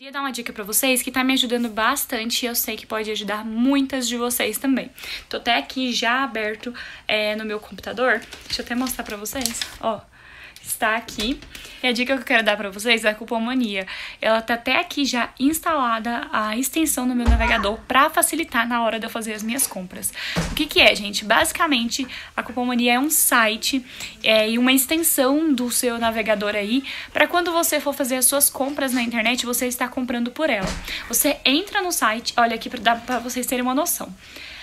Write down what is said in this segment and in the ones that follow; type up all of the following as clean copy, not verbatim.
Queria dar uma dica pra vocês que tá me ajudando bastante e eu sei que pode ajudar muitas de vocês também. Tô até aqui já aberto no meu computador. Deixa eu até mostrar pra vocês, ó. Está aqui. E a dica que eu quero dar pra vocês é a Cupom Mania. Ela tá até aqui já instalada a extensão no meu navegador pra facilitar na hora de eu fazer as minhas compras. O que que é, gente? Basicamente, a Cupom Mania é um site e uma extensão do seu navegador aí pra quando você for fazer as suas compras na internet, você está comprando por ela. Você entra no site, olha aqui pra vocês terem uma noção.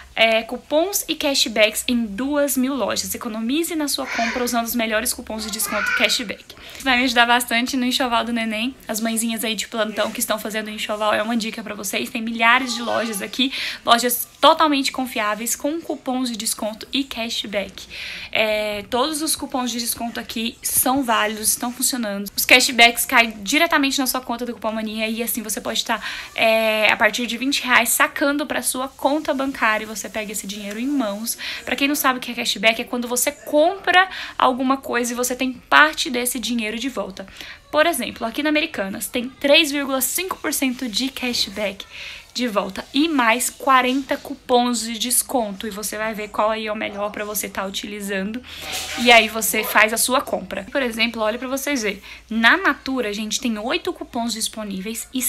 Cupons e cashbacks em 2.000 lojas. Economize na sua compra usando os melhores cupons de desconto e cashback. Vai me ajudar bastante no enxoval do neném. As mãezinhas aí de plantão que estão fazendo enxoval é uma dica pra vocês. Tem milhares de lojas aqui, lojas totalmente confiáveis com cupons de desconto e cashback. Todos os cupons de desconto aqui são válidos, estão funcionando. Os cashbacks caem diretamente na sua conta do Cupom Mania e assim você pode estar a partir de R$20 sacando pra sua conta bancária e você pega esse dinheiro em mãos. Pra quem não sabe o que é cashback, é quando você compra alguma coisa e você tem parte desse dinheiro de volta. Por exemplo, aqui na Americanas tem 3,5% de cashback de volta e mais 40 cupons de desconto e você vai ver qual aí é o melhor para você estar utilizando e aí você faz a sua compra. Por exemplo, olha para vocês verem, na Natura a gente tem 8 cupons disponíveis e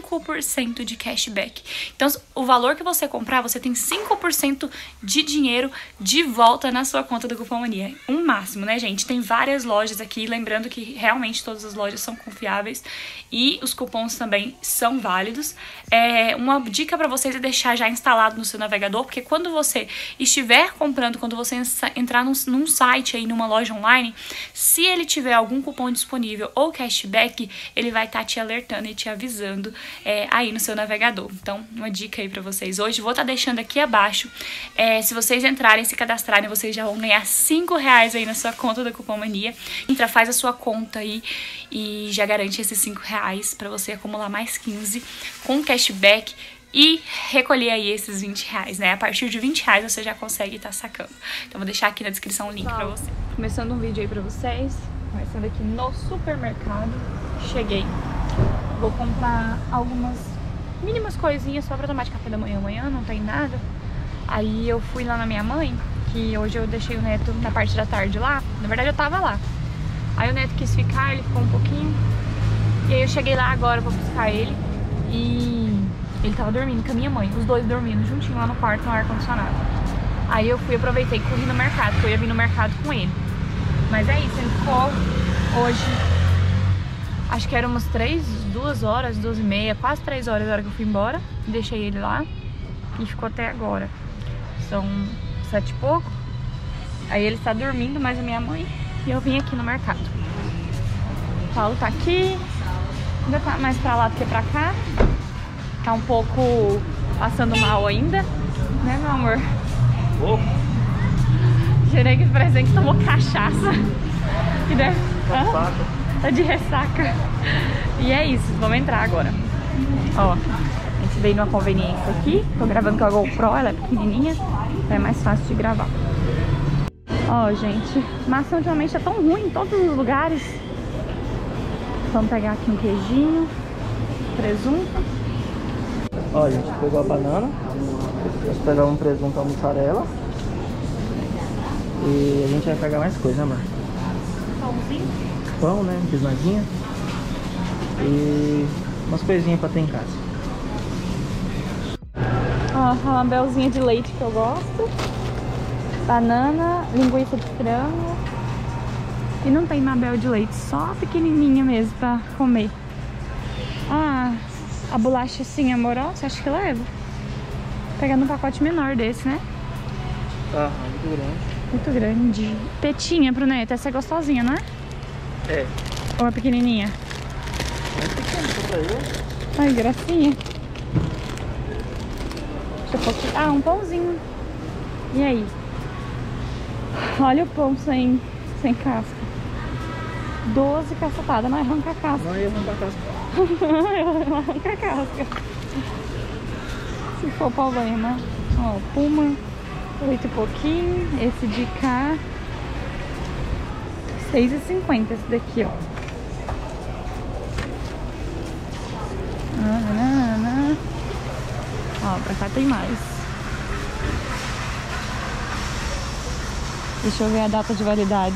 5% de cashback. Então o valor que você comprar, você tem 5% de dinheiro de volta na sua conta do Cupom Mania. Um máximo, né, gente? Tem várias lojas aqui, lembrando que realmente todas as lojas são confiáveis e os cupons também são válidos. Uma dica pra vocês é deixar já instalado no seu navegador, porque quando você estiver comprando, quando você entrar num site aí, numa loja online, se ele tiver algum cupom disponível ou cashback, ele vai estar te alertando e te avisando aí no seu navegador. Então, uma dica aí pra vocês hoje, vou estar deixando aqui abaixo. Se vocês entrarem, se cadastrarem, vocês já vão ganhar R$5 aí na sua conta da Cupom Mania. Entra, faz a sua conta aí e já garante esses R$5 pra você acumular mais 15 com cashback e recolher aí esses R$20, né? A partir de R$20 você já consegue estar sacando. Então vou deixar aqui na descrição o link pra você. Começando um vídeo aí pra vocês, começando aqui no supermercado. Cheguei. Vou comprar algumas mínimas coisinhas só pra tomar de café da manhã. Amanhã não tem nada. Aí eu fui lá na minha mãe, que hoje eu deixei o Neto na parte da tarde lá. Na verdade eu tava lá. Aí o Neto quis ficar, ele ficou um pouquinho. E aí eu cheguei lá agora pra buscar ele. E ele tava dormindo com a minha mãe, os dois dormindo juntinho lá no quarto, no ar-condicionado. Aí eu aproveitei e corri no mercado, porque eu ia vir no mercado com ele. Mas é isso, ele ficou hoje, acho que era umas 2 horas, 2h30, quase 3 horas a hora que eu fui embora. Deixei ele lá e ficou até agora. São 7 e pouco. Aí ele está dormindo, mais a minha mãe, e eu vim aqui no mercado. O Paulo tá aqui, ainda tá mais pra lá do que pra cá. Tá um pouco passando mal ainda, né, meu amor? Gerei que parece que tomou cachaça. Que deve... Tá de ressaca. E é isso, vamos entrar agora. Ó, a gente veio numa conveniência aqui. Tô gravando com a GoPro, ela é pequenininha, então é mais fácil de gravar. Ó, gente, massa ultimamente tá tão ruim em todos os lugares. Vamos pegar aqui um queijinho, presunto. Ó, a gente pegou a banana, vamos pegar um presunto, uma mussarela. E a gente vai pegar mais coisa, né, amor? Pãozinho. Pão, né? Bisnaguinha. E umas coisinhas pra ter em casa. Ó, uma belzinha de leite que eu gosto. Banana, linguiça de frango. E não tem mabel de leite, só pequenininha mesmo pra comer. A bolacha assim, amorosa, você acha que leva? Pegando um pacote menor desse, né? Muito grande. Muito grande. Petinha pro Neto, essa é gostosinha, não é? É. Ou é pequenininha? É pequena, só pra eu. Ai, gracinha. Deixa eu pôr aqui. Um pãozinho. E aí? Olha o pão sem casca. 12 caçatadas, não arranca a casca. Não ia arrancar a casca. Não arranca a casca. Se for problema. Ó, Puma, 8 e pouquinho. Esse de cá, 6,50 esse daqui, ó. Ó, pra cá tem mais. Deixa eu ver a data de validade.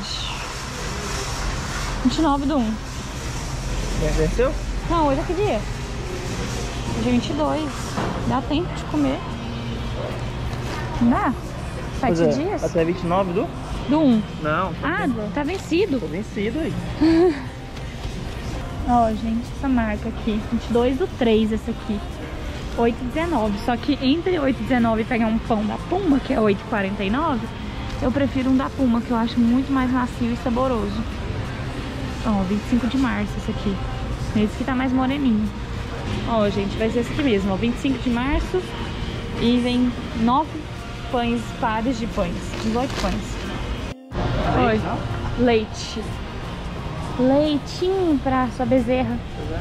29/1. Já venceu? Não, hoje é que dia? Hoje é 22. Dá tempo de comer. Não dá? 7 dias? Até 29 do 1. Não. Ah, tá vencido. Tô vencido aí. Ó, gente, essa marca aqui. 22/3 essa aqui. 8,19. Só que entre 8,19 e pegar um pão da Puma, que é 8,49, eu prefiro um da Puma, que eu acho muito mais macio e saboroso. Ó, 25 de março esse aqui. Esse que tá mais moreninho. Ó, gente, vai ser esse aqui mesmo, ó. 25 de março. E vem 9 pães, pares de pães. 18 pães. Oi. Leite. Leitinho pra sua bezerra.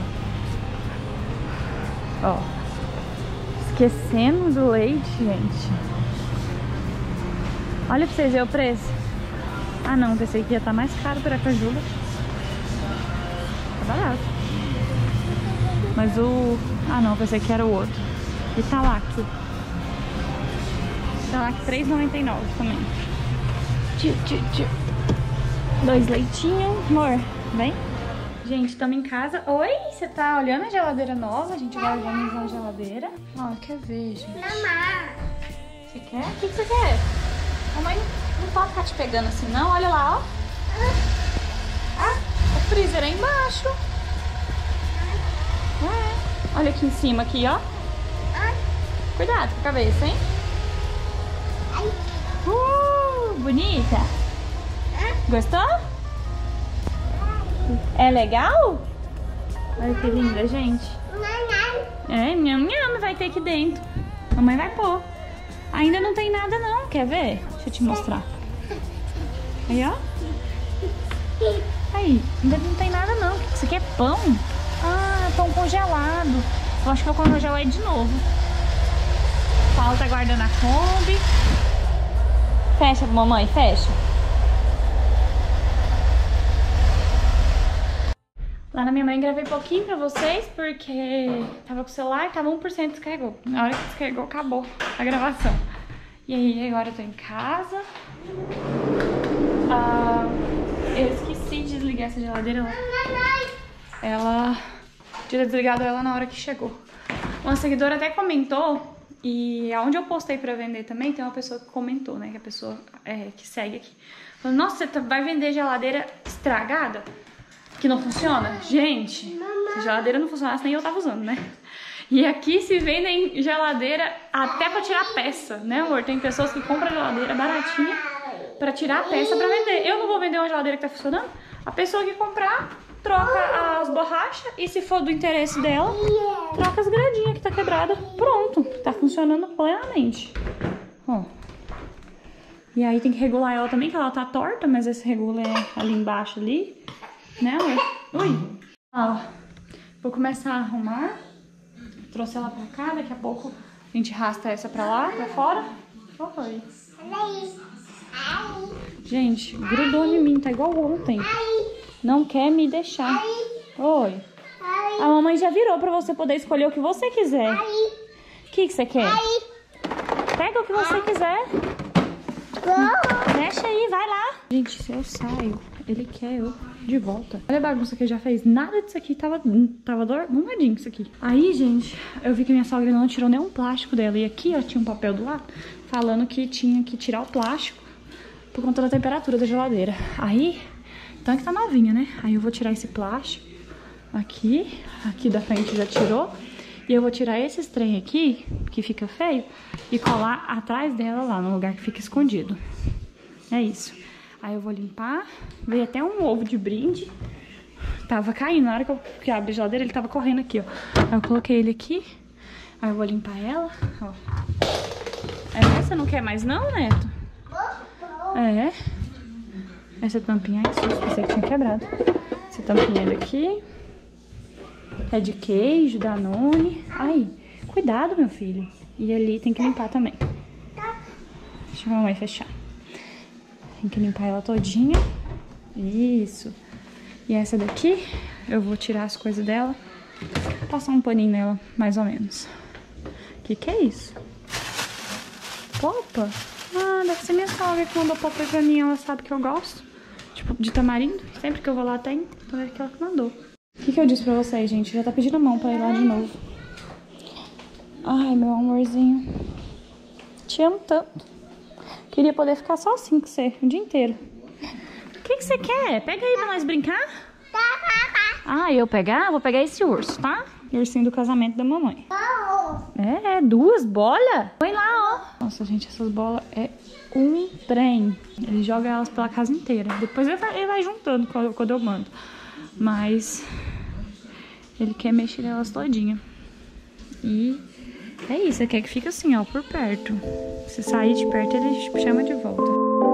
Ó. Esquecendo do leite, gente. Olha pra vocês verem o preço. Ah não, pensei que ia estar mais caro para a cajuba. Tá barato. Mas o... Ah não, pensei que era o outro. E Talac. Talac 3,99 também. Tio. 2 leitinhos, amor. Vem. Gente, estamos em casa. Oi, você tá olhando a geladeira nova? A gente vai organizar a geladeira. Ó, quer ver, gente? Mamãe. Você quer? O que você quer? Mamãe não pode ficar te pegando assim, não. Olha lá, ó. Ah, o freezer é embaixo. É. Olha aqui em cima, aqui, ó. Cuidado com a cabeça, hein? Bonita. Gostou? É legal? Olha que linda, gente. É, nham, vai ter aqui dentro. Mamãe vai pôr. Ainda não tem nada não, quer ver? Deixa eu te mostrar. Aí, ó. Aí, ainda não tem nada não. Isso aqui é pão? Ah, pão congelado. Eu acho que eu vou congelar ele de novo. O Paulo tá guardando a Kombi. Fecha, mamãe, fecha. Lá na minha mãe gravei pouquinho pra vocês, porque tava com o celular, tava 1% descarregou. Na hora que descarregou, acabou a gravação. E aí, agora eu tô em casa. Eu esqueci de desligar essa geladeira. Ela tinha desligado ela na hora que chegou. Uma seguidora até comentou, e aonde eu postei pra vender também, tem uma pessoa que comentou, né? Que a pessoa que segue aqui. Falou, nossa, você vai vender geladeira estragada? Que não funciona? Gente, se a geladeira não funcionasse, nem eu tava usando, né? E aqui se vendem geladeira até pra tirar peça, né, amor? Tem pessoas que compram geladeira baratinha pra tirar a peça pra vender. Eu não vou vender uma geladeira que tá funcionando. A pessoa que comprar, troca as borrachas e se for do interesse dela, troca as gradinhas que tá quebrada. Pronto, tá funcionando plenamente. Ó. E aí tem que regular ela também, que ela tá torta, mas esse regula é ali embaixo ali. Né, amor? Ui! Ó, vou começar a arrumar. Trouxe ela pra cá, daqui a pouco a gente arrasta essa pra lá, pra fora. Oi. Gente, grudou em mim, tá igual ontem. Não quer me deixar. Oi. A mamãe já virou pra você poder escolher o que você quiser. O que você quer? Pega o que você quiser. Deixa aí, vai lá. Gente, se eu saio, ele quer eu de volta. Olha a bagunça que ele já fez. Nada disso aqui tava arrumadinho isso aqui. Aí, gente, eu vi que minha sogra não tirou nenhum plástico dela. E aqui, ó, tinha um papel do lado falando que tinha que tirar o plástico por conta da temperatura da geladeira. Aí, então que tá novinha, né? Aí eu vou tirar esse plástico aqui da frente já tirou. E eu vou tirar esse trem aqui, que fica feio, e colar atrás dela lá, no lugar que fica escondido. É isso. Aí eu vou limpar. Veio até um ovo de brinde. Tava caindo. Na hora que eu abri a geladeira, ele tava correndo aqui, ó. Aí eu coloquei ele aqui. Aí eu vou limpar ela, ó. Essa não quer mais não, Neto? É. Essa tampinha aí, pensei que tinha quebrado. Essa tampinha daqui. É de queijo, Danone. Aí, cuidado, meu filho. E ali tem que limpar também. Deixa a mamãe fechar. Tem que limpar ela todinha. Isso. E essa daqui, eu vou tirar as coisas dela. Passar um paninho nela, mais ou menos. Que é isso? Popa? Ah, deve ser minha sogra que mandou popa pra mim. Ela sabe que eu gosto. Tipo, de tamarindo. Sempre que eu vou lá tem. Então é aquela que mandou. O que eu disse pra vocês, gente? Já tá pedindo a mão pra ir lá de novo. Ai, meu amorzinho. Te amo tanto. Queria poder ficar só assim com você o dia inteiro. O que você quer? Pega aí pra nós brincar. Ah, eu pegar? Vou pegar esse urso, tá? Ursinho do casamento da mamãe. É, 2 bolas? Põe lá, ó. Nossa, gente, essas bolas é um trem. Ele joga elas pela casa inteira. Depois ele vai juntando quando eu mando. Mas ele quer mexer nelas todinha. E é isso, ele quer que fique assim, ó, por perto. Se sair de perto, ele chama de volta.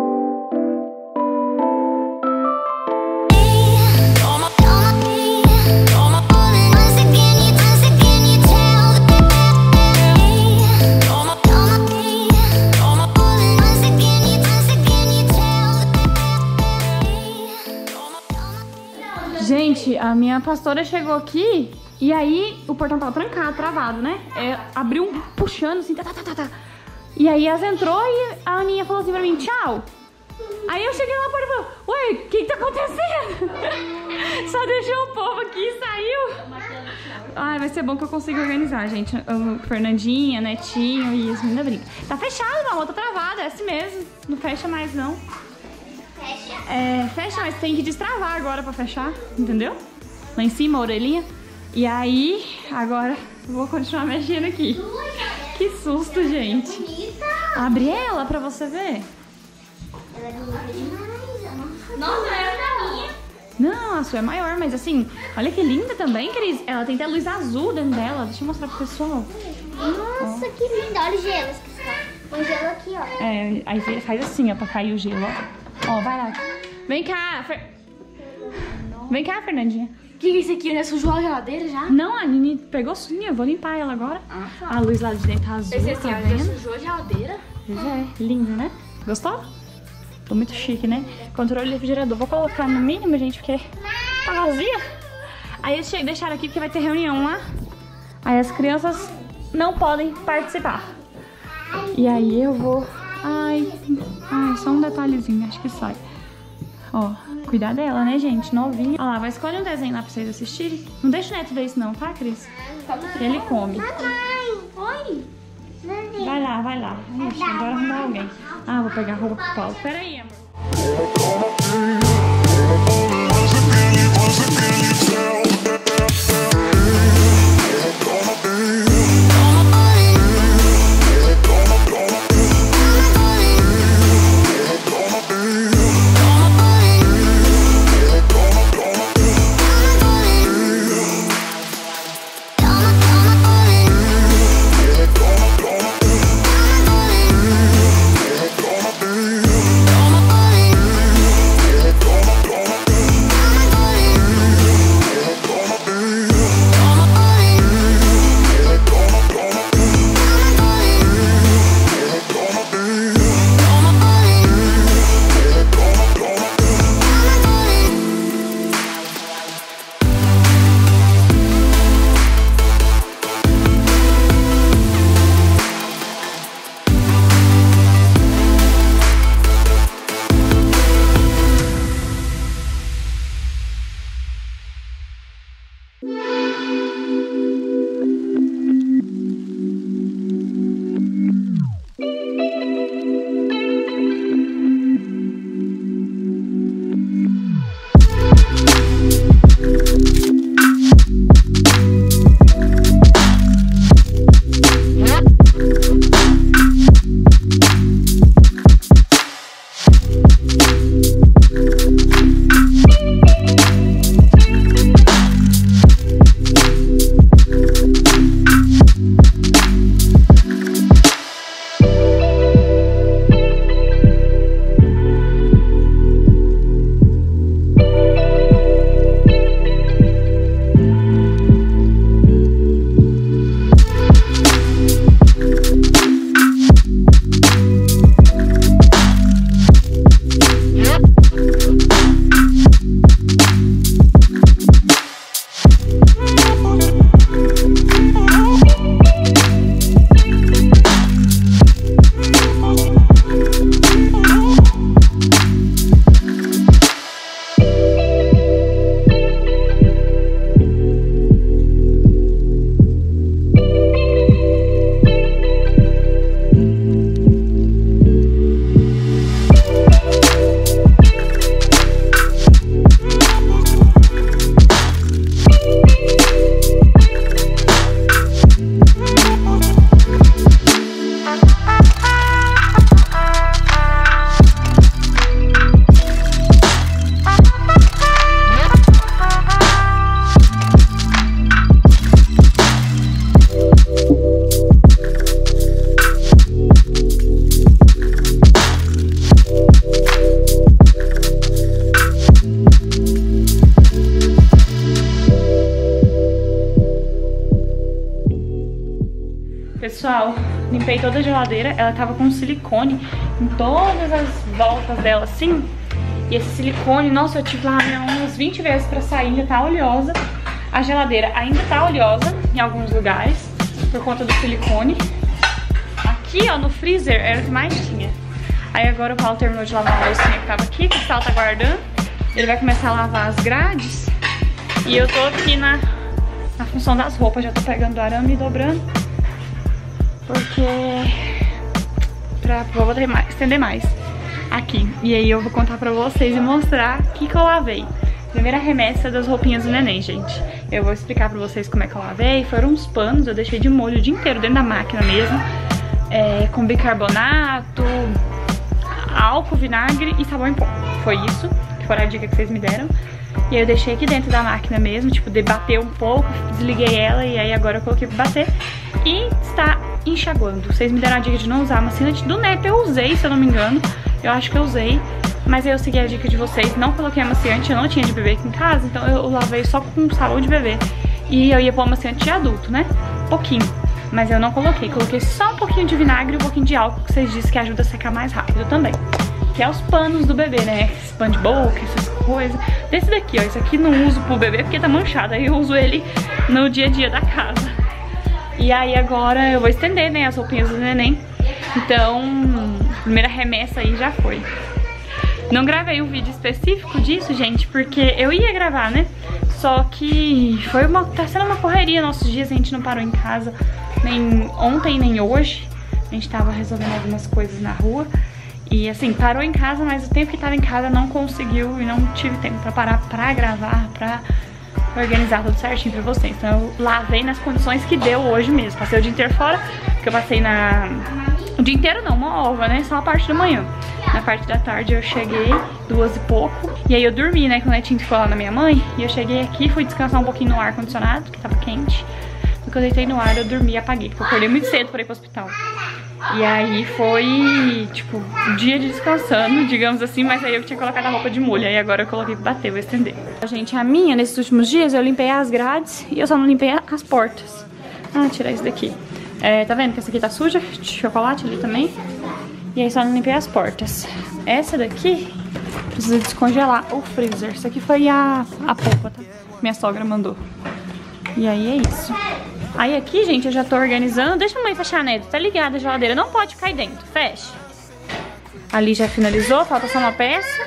Gente, a minha pastora chegou aqui e aí o portão tava trancado, travado, né? Abriu puxando assim, tá. E aí elas entrou e a Aninha falou assim pra mim, tchau. Aí eu cheguei lá na porta e falei, ué, o que tá acontecendo? Só deixou o povo aqui e saiu. Ai, vai ser bom que eu consigo organizar, gente. Fernandinha, Netinho e as meninas brincam. Tá fechado, não, tá travado, é assim mesmo. Não fecha mais, não. Fecha, mas tem que destravar agora pra fechar, entendeu? Lá em cima, a orelhinha. E aí, agora vou continuar mexendo aqui. Que susto, gente. Abre ela pra você ver. Nossa, essa é a minha. Não, a sua é maior, mas assim, olha que linda também, Cris. Ela tem até luz azul dentro dela. Deixa eu mostrar pro pessoal. Nossa, que linda. Olha o gelo. Põe gelo aqui, ó. Aí faz assim, ó, pra cair o gelo, ó. Ó, vai lá. Vem cá, Vem cá, Fernandinha. O que é isso aqui? Né? Sujou a geladeira já? Não, a Nini pegou sim, eu vou limpar ela agora. Tá. A luz lá de dentro tá azul, Esse aqui, tá já vendo? sujou a geladeira? Pois é, lindo, né? Gostou? Tô muito chique, né? Controle refrigerador. Vou colocar no mínimo, gente, porque tá vazia. Aí eles deixaram aqui porque vai ter reunião lá. Aí as crianças não podem participar. E aí eu vou... Ai, só um detalhezinho, acho que sai. Ó, cuidar dela, né, gente? Novinha. Ó lá, vai escolher um desenho lá pra vocês assistirem. Não deixa o Neto ver isso não, tá, Cris? Ele come. Oi. Vai lá. Ixi, agora arrumar alguém. Ah, vou pegar a roupa pro Paulo. Pera aí, amor. Pessoal, limpei toda a geladeira. Ela tava com silicone em todas as voltas dela, assim. E esse silicone, nossa, eu tive lá umas 20 vezes pra sair, ainda tá oleosa. A geladeira ainda tá oleosa em alguns lugares, por conta do silicone. Aqui, ó, no freezer era o que mais tinha. Aí agora o Paulo terminou de lavar a loucinha que tava aqui, que o Sal tá guardando. Ele vai começar a lavar as grades. E eu tô aqui na função das roupas, já tô pegando o arame e dobrando. Porque vou estender mais aqui. E aí eu vou contar pra vocês e mostrar o que eu lavei. Primeira remessa das roupinhas do neném, gente. Eu vou explicar pra vocês como é que eu lavei. Foram uns panos, eu deixei de molho o dia inteiro dentro da máquina mesmo. Com bicarbonato, álcool, vinagre e sabão em pó. Foi isso, que foi a dica que vocês me deram. E aí eu deixei aqui dentro da máquina mesmo, tipo, debateu um pouco, desliguei ela e aí agora eu coloquei pra bater. E está enxaguando. Vocês me deram a dica de não usar a massinha do Neto, eu usei, se eu não me engano. Eu acho que eu usei, mas aí eu segui a dica de vocês, não coloquei amaciante, eu não tinha de bebê aqui em casa, então eu lavei só com sabão de bebê. E eu ia pôr amaciante de adulto, né? Pouquinho. Mas eu não coloquei só um pouquinho de vinagre e um pouquinho de álcool, que vocês disseram que ajuda a secar mais rápido também. Que é os panos do bebê, né? Esse pano de boca, essas coisas. Desse daqui, ó, esse aqui não uso pro bebê porque tá manchado, aí eu uso ele no dia a dia da casa. E aí agora eu vou estender, né, as roupinhas do neném. Então, primeira remessa aí já foi. Não gravei um vídeo específico disso, gente, porque eu ia gravar, né? Só que tá sendo uma correria nossos dias, a gente não parou em casa nem ontem, nem hoje. A gente tava resolvendo algumas coisas na rua. E assim, parou em casa, mas o tempo que tava em casa não conseguiu e não tive tempo pra parar pra gravar, pra organizar tudo certinho pra vocês. Então eu lavei nas condições que deu hoje mesmo. Passei o dia inteiro fora, porque eu passei o dia inteiro não, uma ova, né? Só a parte da manhã. Na parte da tarde eu cheguei, 2 e pouco. E aí eu dormi, né? Que o Netinho ficou lá na minha mãe. E eu cheguei aqui, fui descansar um pouquinho no ar-condicionado, que tava quente. No que eu deitei no ar, eu dormi e apaguei, porque eu acordei muito cedo pra ir pro hospital. E aí foi, tipo, um dia de descansando, digamos assim, mas aí eu tinha colocado a roupa de molho, aí agora eu coloquei pra bater, vou estender. Gente, a minha, nesses últimos dias, eu limpei as grades e eu só não limpei as portas. Ah, tirar isso daqui. Tá vendo que essa aqui tá suja? De chocolate ali também. E aí só não limpei as portas. Essa daqui, precisa descongelar o freezer. Isso aqui foi a polpa, tá? Minha sogra mandou. E aí é isso. Aí aqui, gente, eu já tô organizando. Deixa a mãe fechar, Neto. Tá ligada a geladeira. Não pode ficar aí dentro. Fecha. Ali já finalizou. Falta só uma peça.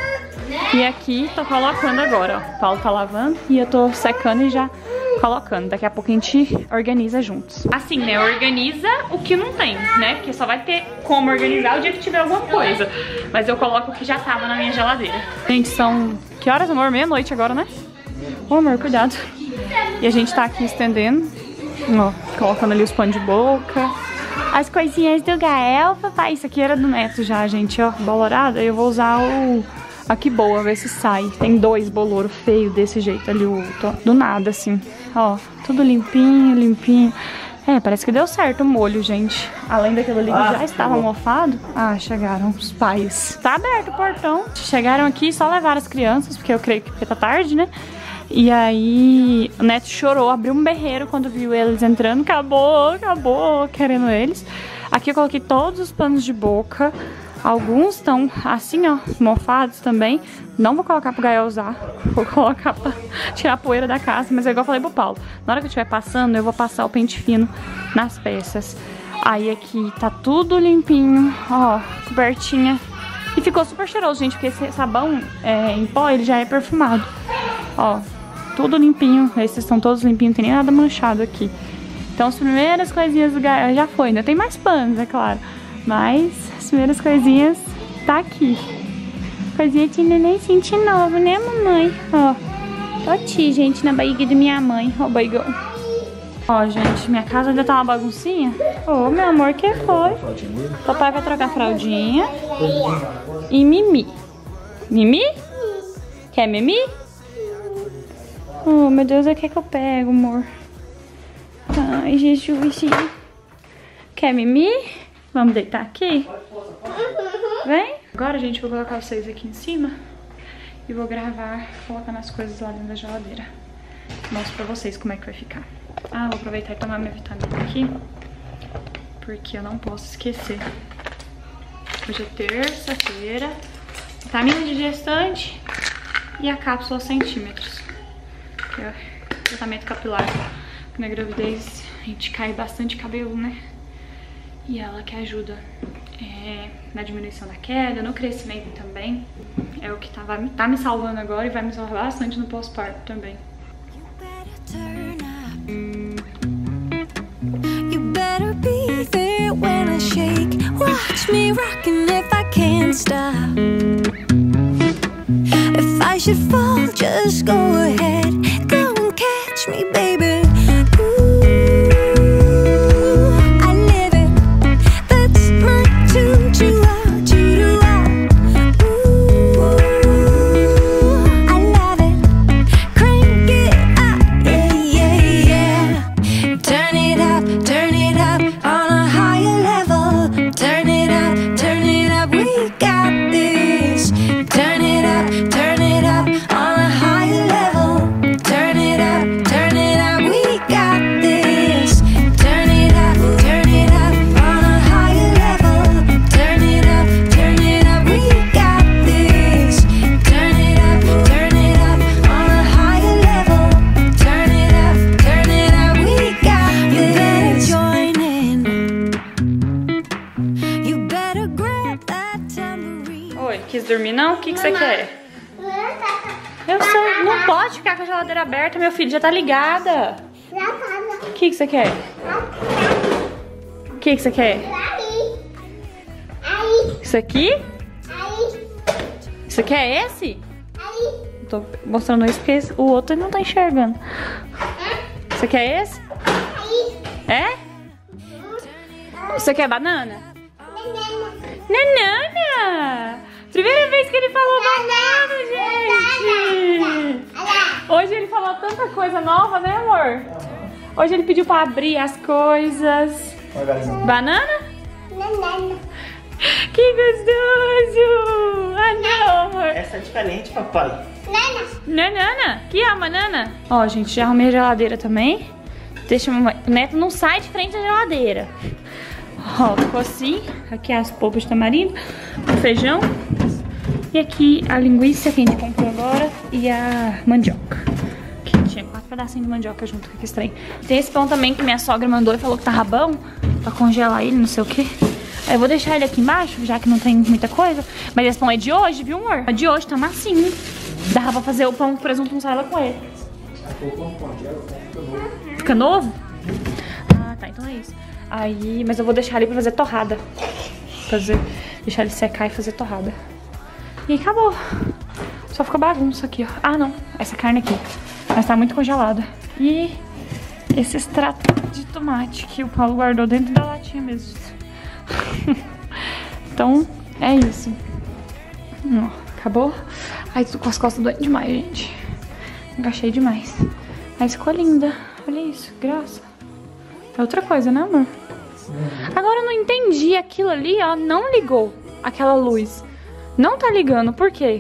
E aqui tô colocando agora, ó. O Paulo tá lavando e eu tô secando e já colocando. Daqui a pouco a gente organiza juntos. Assim, né? Organiza o que não tem, né? Porque só vai ter como organizar o dia que tiver alguma coisa. Mas eu coloco o que já tava na minha geladeira. Gente, são... Que horas, amor? Meia-noite agora, né? Ô, amor, cuidado. E a gente tá aqui estendendo. Ó, colocando ali os panos de boca. As coisinhas do Gael, papai. Isso aqui era do Neto já, gente, ó. Bolorada. Eu vou usar a Que Boa, ver se sai. Tem 2 boloros feios desse jeito ali. Do nada, assim. Ó, tudo limpinho, limpinho. Parece que deu certo o molho, gente. Além daquilo ali que já estava mofado. Ah, chegaram os pais. Tá aberto o portão. Chegaram aqui e só levaram as crianças, porque eu creio que tá tarde, né? E aí o Neto chorou, abriu um berreiro quando viu eles entrando. Acabou, querendo eles. Aqui eu coloquei todos os panos de boca. Alguns estão assim, ó, mofados também. Não vou colocar pro Gael usar. Vou colocar pra tirar a poeira da casa. Mas é igual eu falei pro Paulo. Na hora que eu estiver passando, eu vou passar o pente fino nas peças. Aí aqui tá tudo limpinho, ó, cobertinha. E ficou super cheiroso, gente, porque esse sabão em pó, ele já é perfumado. Ó, tudo limpinho. Esses estão todos limpinhos, não tem nem nada manchado aqui. Então as primeiras coisinhas do Gael já foi. Ainda tem mais panos, é claro. Mas as primeiras coisinhas tá aqui. Coisinha de nenenzinho de novo, né, mamãe? Ó, tô aqui, gente, na barriga da minha mãe. Ó, barrigão. Ó, gente, minha casa ainda tá uma baguncinha. Ô, meu amor, que foi? Papai vai trocar fraldinha. E Mimi. Mimi? Quer Mimi? Oh, meu Deus, o que é que eu pego, amor? Ai, Jesus. Quer Mimi? Vamos deitar aqui? Vem? Agora, gente, vou colocar vocês aqui em cima e vou gravar colocando as coisas lá dentro da geladeira. Mostro pra vocês como é que vai ficar. Ah, vou aproveitar e tomar minha vitamina aqui. porque eu não posso esquecer. Hoje é terça-feira, vitamina de gestante e a cápsula centímetros, que é o tratamento capilar. Na gravidez a gente cai bastante cabelo, né? E ela que ajuda na diminuição da queda, no crescimento também. É o que tá me salvando agora e vai me salvar bastante no pós-parto também. You better be there when I shake. Watch me rocking if I can't stop. If I should fall, just go ahead. Go and catch me, baby. Quis dormir não? O que você quer? Eu sei, não pode ficar com a geladeira aberta, meu filho, já tá ligada. O que você quer? O que você quer? Isso aqui? Isso aqui é esse? Tô mostrando esse porque o outro não tá enxergando. Você quer esse? É? Você quer banana? Banana! Primeira vez que ele falou banana, gente! Hoje ele falou tanta coisa nova, né, amor? Hoje ele pediu pra abrir as coisas. Banana? Que gostoso! Ah, não, amor. Essa é diferente, papai. Banana? Que é a banana? Ó, gente, já arrumei a geladeira também. Deixa o Neto não sai de frente da geladeira. Ó, ficou assim. Aqui as polpas de tamarindo, o feijão. E aqui a linguiça que a gente comprou agora e a mandioca. Que tinha 4 pedacinhos de mandioca junto, que estranho. Tem esse pão também que minha sogra mandou e falou que tava bom, pra congelar ele, não sei o que. Aí eu vou deixar ele aqui embaixo, já que não tem muita coisa. Mas esse pão é de hoje, viu, amor? É de hoje, tá massinho. Dá pra fazer o pão com presunto mussarela com ele. Fica novo? Ah, tá, então é isso. Aí, mas eu vou deixar ele pra fazer torrada. Deixar ele secar e fazer torrada. E acabou. Só fica bagunça aqui, ó. Ah, não. Essa carne aqui. Mas tá muito congelada. E esse extrato de tomate que o Paulo guardou dentro da latinha mesmo. Então, é isso. Ó, acabou. Ai, tô com as costas doendo demais, gente. Agachei demais. Mas ficou linda. Olha isso, graça. É outra coisa, né, amor? Agora eu não entendi. Aquilo ali, ó, não ligou. Aquela luz. Não tá ligando, por quê?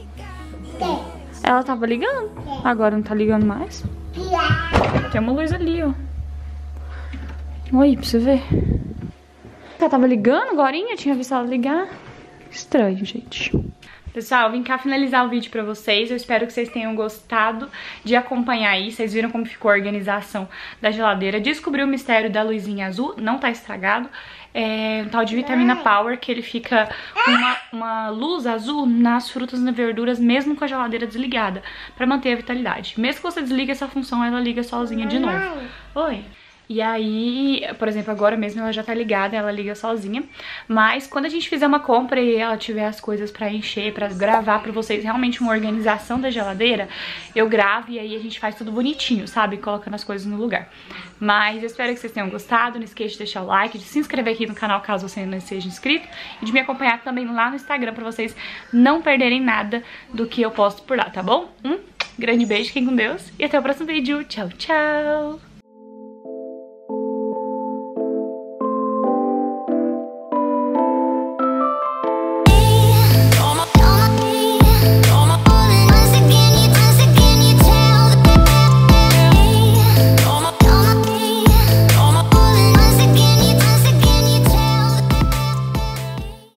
Ela tava ligando. Agora não tá ligando mais. Tem uma luz ali, ó. Oi, pra você ver. Ela tava ligando agorinha, eu tinha visto ela ligar. Estranho, gente. Pessoal, vim cá finalizar o vídeo pra vocês. Eu espero que vocês tenham gostado de acompanhar aí. Vocês viram como ficou a organização da geladeira. Descobri o mistério da luzinha azul, não tá estragado. É um tal de Vitamina Power, que ele fica com uma luz azul nas frutas e nas verduras, mesmo com a geladeira desligada, pra manter a vitalidade. Mesmo que você desligue essa função, ela liga sozinha de novo. Oi. E aí, por exemplo, agora mesmo ela já tá ligada, ela liga sozinha. Mas quando a gente fizer uma compra e ela tiver as coisas pra encher, pra gravar pra vocês realmente uma organização da geladeira, eu gravo e aí a gente faz tudo bonitinho, sabe? Colocando as coisas no lugar. Mas eu espero que vocês tenham gostado. Não esqueça de deixar o like, de se inscrever aqui no canal caso você não seja inscrito. E de me acompanhar também lá no Instagram pra vocês não perderem nada do que eu posto por lá, tá bom? Grande beijo, fiquem com Deus e até o próximo vídeo. Tchau, tchau!